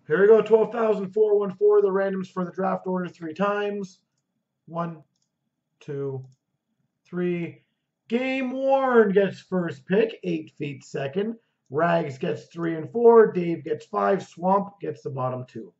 Here we go, 12,414. The randoms for the draft order 3 times. 1, 2, 3. Game Worn gets first pick, 8 feet second. Rags gets 3 and 4. Dave gets 5. Swamp gets the bottom 2.